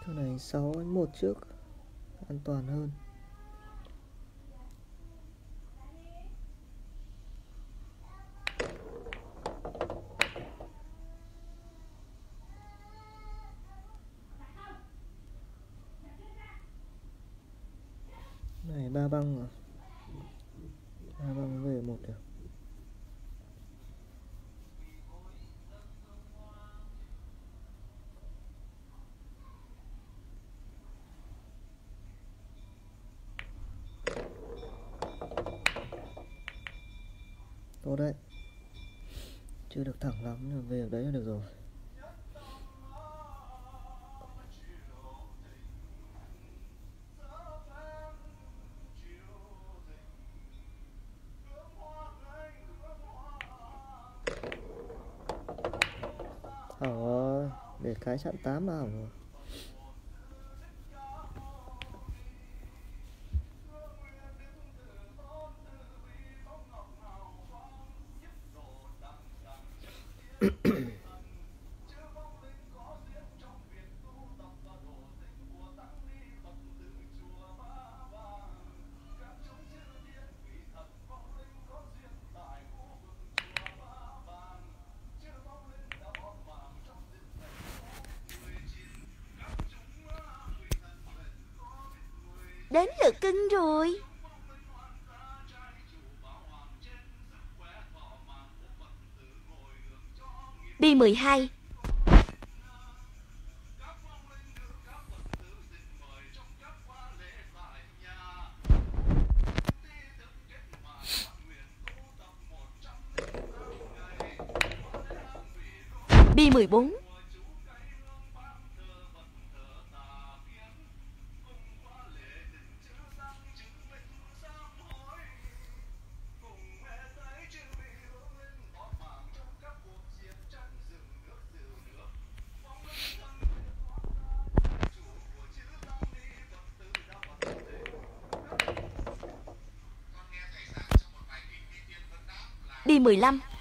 Chỗ này 6-1 trước, an toàn hơn. Này 3 băng à? 3 băng về 1 được. Tốt đấy. Chưa được thẳng lắm nhưng về được đấy là được rồi. Để cái chặn 8 vào rồi. Đến lượt cưng rồi. B12. B14. B15.